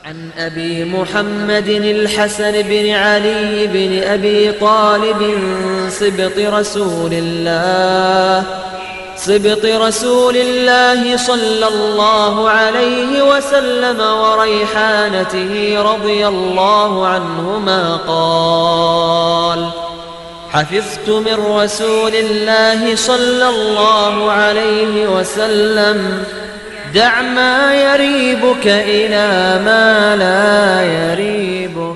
عن أبي محمد الحسن بن علي بن أبي طالب صبط رسول الله صلى الله عليه وسلم وريحانته رضي الله عنهما قال: حفظت من رسول الله صلى الله عليه وسلم: دع ما يريبك إلى ما لا يريبك.